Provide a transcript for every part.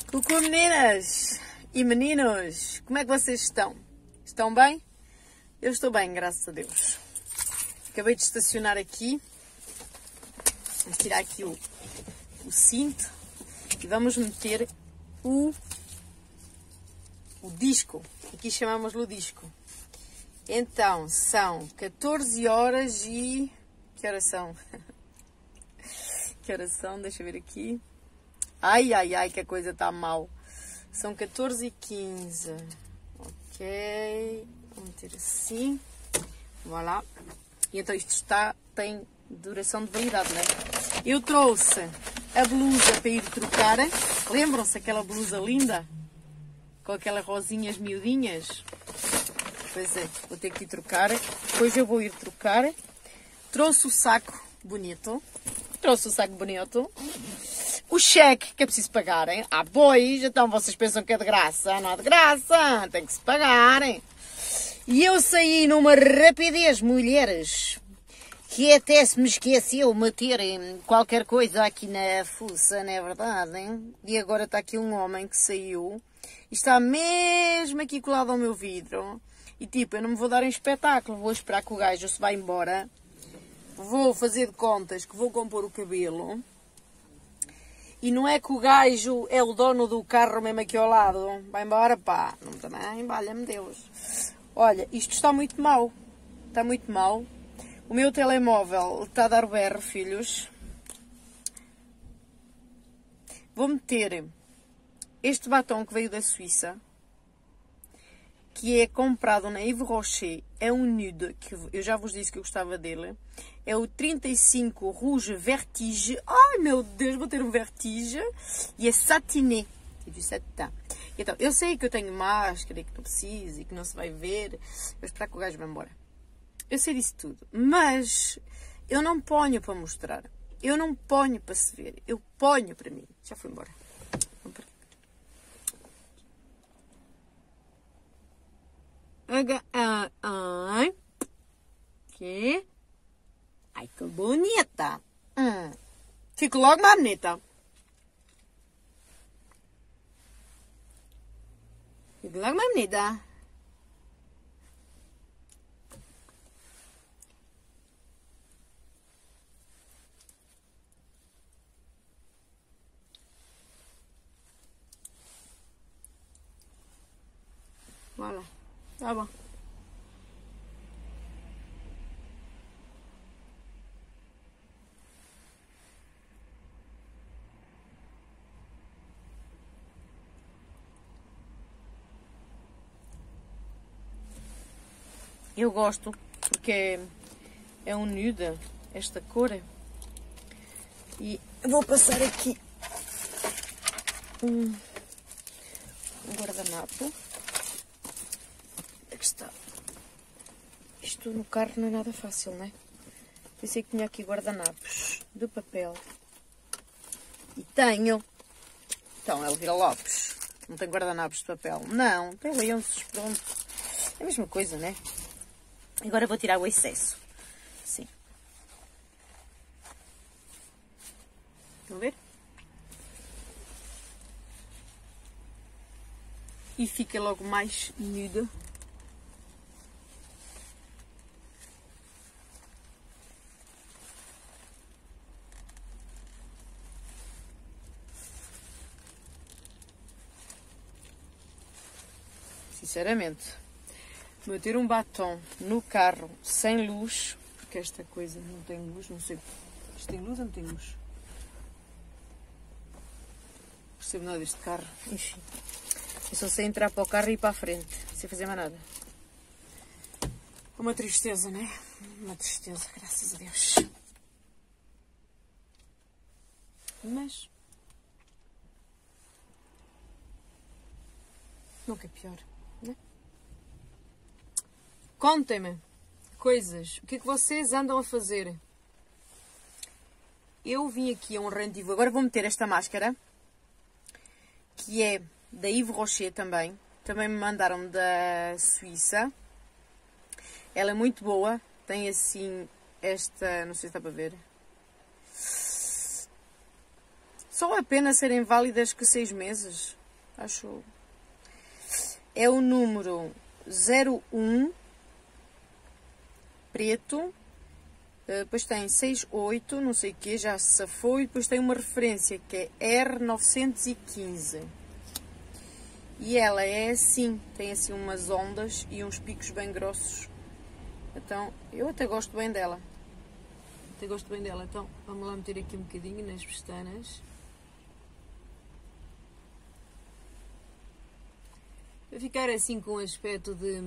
Cucu meninas e meninos, como é que vocês estão? Estão bem? Eu estou bem, graças a Deus. Acabei de estacionar aqui. Vamos tirar aqui o cinto e vamos meter o disco. Aqui chamamos-lhe o disco. Então, são 14 horas e... Que horas são? Que horas são? Deixa eu ver aqui. Ai, ai, ai, que a coisa está mal. São 14h15. Ok. Vamos meter assim. Voilà. E então isto tem duração de validade, não é? Eu trouxe a blusa para ir trocar. Lembram-se aquela blusa linda? Com aquelas rosinhas miudinhas? Pois é, vou ter que ir trocar. Depois eu vou ir trocar. Trouxe o saco bonito. O cheque que é preciso pagarem. Ah, pois, então vocês pensam que é de graça. Não é de graça, tem que se pagarem. E eu saí numa rapidez, mulheres, que até se me esqueceu meter qualquer coisa aqui na fuça, não é verdade? Hein? E agora está aqui um homem que saiu e está mesmo aqui colado ao meu vidro. E tipo, eu não me vou dar em espetáculo, vou esperar que o gajo se vá embora. Vou fazer de contas que vou compor o cabelo. E não é que o gajo é o dono do carro mesmo aqui ao lado. Vai embora, pá. Não também, valha-me Deus. Olha, isto está muito mau. Está muito mau. O meu telemóvel está a dar o berro, filhos. Vou meter este batom que veio da Suíça, que é comprado na Yves Rocher. É um nude, que eu já vos disse que eu gostava dele. É o 35 Rouge Vertige. Ai, meu Deus, vou ter um vertige. E é satiné. É de satin. Então, eu sei que eu tenho máscara e que não preciso e que não se vai ver. Eu vou esperar que o gajo vá embora. Eu sei disso tudo. Mas eu não ponho para mostrar. Eu não ponho para se ver. Eu ponho para mim. Já foi embora. Ai. Que? Ai, que bonita. Fico logo mais bonita. Fico logo mais bonita. Voilà. Tá bom. Eu gosto porque é um nude, esta cor. E vou passar aqui um guardanapo. Aqui está. Isto no carro não é nada fácil, não é? Pensei que tinha aqui guardanapos de papel. E tenho. Então, Elvira Lopes. Não tem guardanapos de papel. Não, tem lenços, pronto. É a mesma coisa, né? Agora vou tirar o excesso. Sim. Estão a ver? E fica logo mais nude. Sinceramente, meter um batom no carro sem luz, porque esta coisa não tem luz, não sei. Isto tem luz ou não tem luz? Não percebo nada deste carro. Enfim, eu só sei entrar para o carro e ir para a frente, sem fazer mais nada. Uma tristeza, não é? Uma tristeza, graças a Deus. Mas nunca é pior, não é? Contem-me coisas. O que é que vocês andam a fazer? Eu vim aqui a um rendezvous. Agora vou meter esta máscara, que é da Yves Rocher também. Também me mandaram da Suíça. Ela é muito boa. Tem assim esta... Não sei se está para ver. Só a pena serem válidas que 6 meses. acho. É o número 01, preto. Depois tem 68, não sei o que, já se foi. Depois tem uma referência que é R915. E ela é assim, tem assim umas ondas e uns picos bem grossos. Então, eu até gosto bem dela. Então, vamos lá meter aqui um bocadinho nas pestanas. Vai ficar assim com um aspecto de...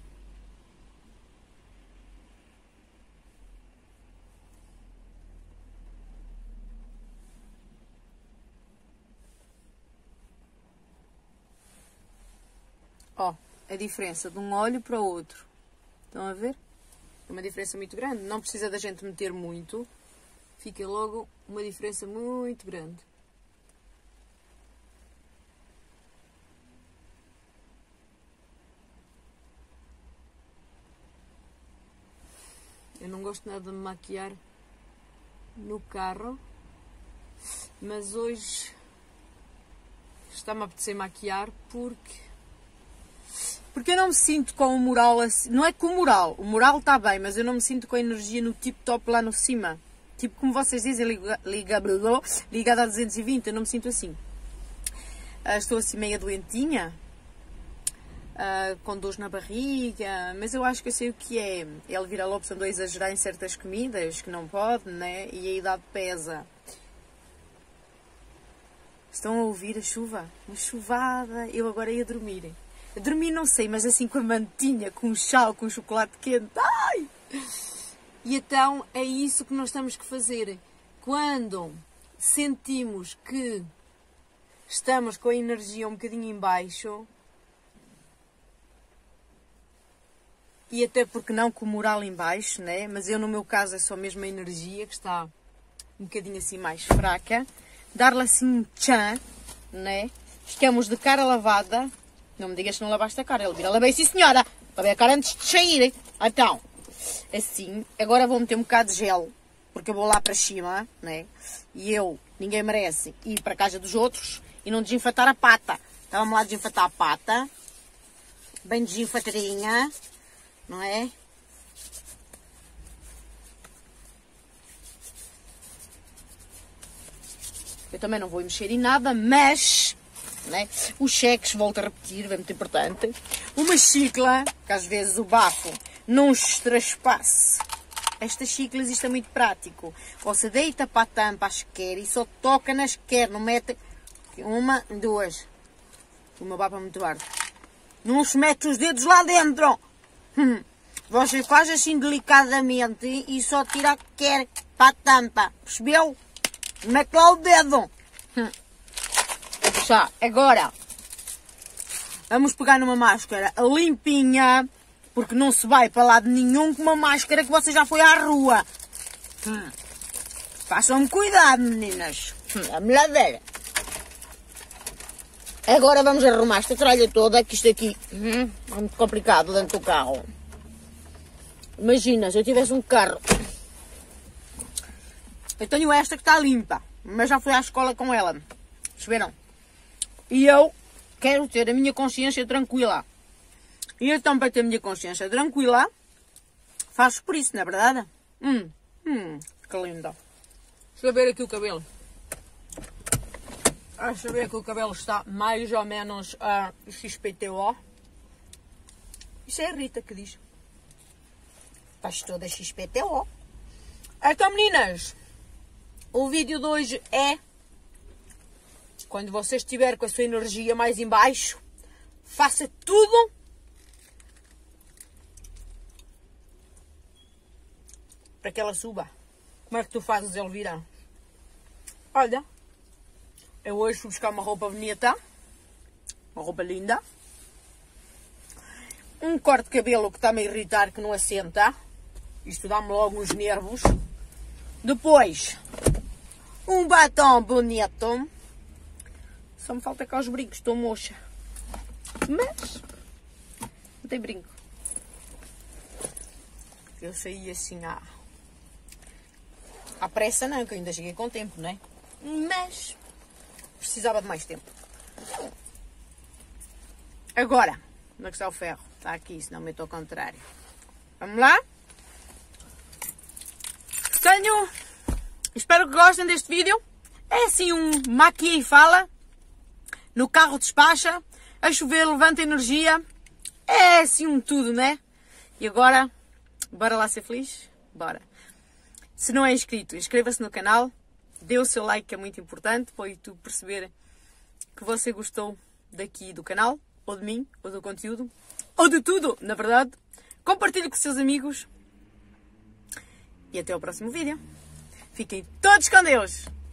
Ó, a diferença de um olho para o outro. Estão a ver? É uma diferença muito grande. Não precisa da gente meter muito. Fica logo uma diferença muito grande. Eu não gosto nada de me maquiar no carro. Mas hoje está-me a apetecer maquiar porque eu não me sinto com o moral assim. Não é com o moral está bem, mas eu não me sinto com a energia no tip top lá no cima. Tipo, como vocês dizem, ligada a 220, eu não me sinto assim. Estou assim meio doentinha, com dores na barriga, mas eu acho que eu sei o que é. Elvira Lopes andou a exagerar em certas comidas, que não pode, né? E a idade pesa. Estão a ouvir a chuva? Uma chuvada. Eu agora ia dormir. Dormir não sei, mas assim com a mantinha, com o chá, com o chocolate quente. Ai! E então é isso que nós temos que fazer. Quando sentimos que estamos com a energia um bocadinho em baixo, e até porque não com o moral em baixo, né? Mas eu no meu caso é só mesmo a energia que está um bocadinho assim mais fraca. Dar-lhe assim um tchan, né? Ficamos de cara lavada. Não me digas que não lavaste a cara, Elvira. Lavei sim, senhora. Lavei a cara antes de sair. Então, assim, agora vou meter um bocado de gel, porque eu vou lá para cima, né? E ninguém merece ir para a casa dos outros e não desenfatar a pata. Então vamos lá desenfatar a pata. Bem desenfatadinha, não é? Eu também não vou mexer em nada, mas... né? Os cheques, volto a repetir, é muito importante. Uma xícula, que às vezes o bafo não se traspasse. Estas xíclas, isto é muito prático. Você deita para a tampa as que quer e só toca nas que quer, não mete uma, duas. O meu bafo é muito ardo. Não se mete os dedos lá dentro. Você faz assim delicadamente e só tira a que quer para a tampa. Percebeu? Mete lá o dedo. Já, agora vamos pegar numa máscara limpinha, porque não se vai para lado nenhum com uma máscara que você já foi à rua. Façam cuidado, meninas. A melhor ver. Agora vamos arrumar esta tralha toda, que isto aqui é muito complicado dentro do carro. Imagina, se eu tivesse um carro. Eu tenho esta que está limpa, mas já fui à escola com ela. Perceberam? E eu quero ter a minha consciência tranquila. E então, para ter a minha consciência tranquila, faço por isso, não é verdade? Que linda. Deixa eu ver aqui o cabelo. Deixa eu ver que o cabelo está mais ou menos XPTO. Isso é a Rita que diz. Faz toda XPTO. Então, meninas, o vídeo de hoje é: quando você estiver com a sua energia mais em baixo, faça tudo para que ela suba. Como é que tu fazes, Elvira? Olha, eu hoje fui buscar uma roupa bonita, uma roupa linda, um corte de cabelo que está-me a irritar, que não assenta, isto dá-me logo uns nervos. Depois, um batom bonito. Só me falta cá os brincos, estou moxa. Mas não tem brinco. Eu saí assim à pressa, não, que eu ainda cheguei com tempo, não é? Mas precisava de mais tempo. Agora, onde é que está o ferro? Está aqui, senão meto ao contrário. Vamos lá? Espero que gostem deste vídeo. É assim um maquia e fala. No carro despacha. A chover levanta energia. É assim um tudo, né? E agora, bora lá ser feliz? Bora. Se não é inscrito, inscreva-se no canal. Dê o seu like, que é muito importante, para o YouTube perceber que você gostou daqui do canal, ou de mim, ou do conteúdo, ou de tudo, na verdade. Compartilhe com os seus amigos. E até o próximo vídeo. Fiquem todos com Deus!